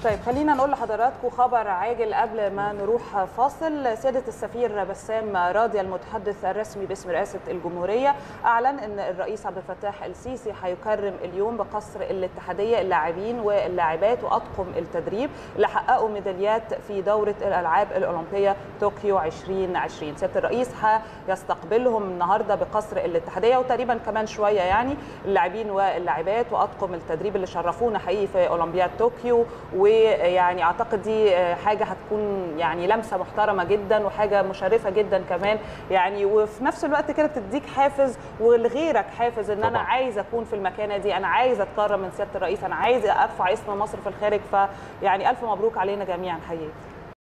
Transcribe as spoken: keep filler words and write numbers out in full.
طيب خلينا نقول لحضراتكم خبر عاجل قبل ما نروح فاصل. سيادة السفير بسام راضي المتحدث الرسمي باسم رئاسة الجمهورية أعلن أن الرئيس عبد الفتاح السيسي هيكرم اليوم بقصر الاتحادية اللاعبين واللاعبات وأطقم التدريب اللي حققوا ميداليات في دورة الألعاب الأولمبية طوكيو ألفين وعشرين. سيادة الرئيس هيستقبلهم النهارده بقصر الاتحادية وتقريبا كمان شوية يعني اللاعبين واللاعبات وأطقم التدريب اللي شرفونا حقيقي في أولمبياد طوكيو، ويعني اعتقد دي حاجه هتكون يعني لمسه محترمه جدا وحاجه مشرفه جدا كمان يعني، وفي نفس الوقت كده بتديك حافز ولغيرك حافز ان طبعا. انا عايز اكون في المكانه دي، انا عايز اتكرم من سياده الرئيس، انا عايز ارفع اسم مصر في الخارج. فيعني الف مبروك علينا جميعا حقيقي.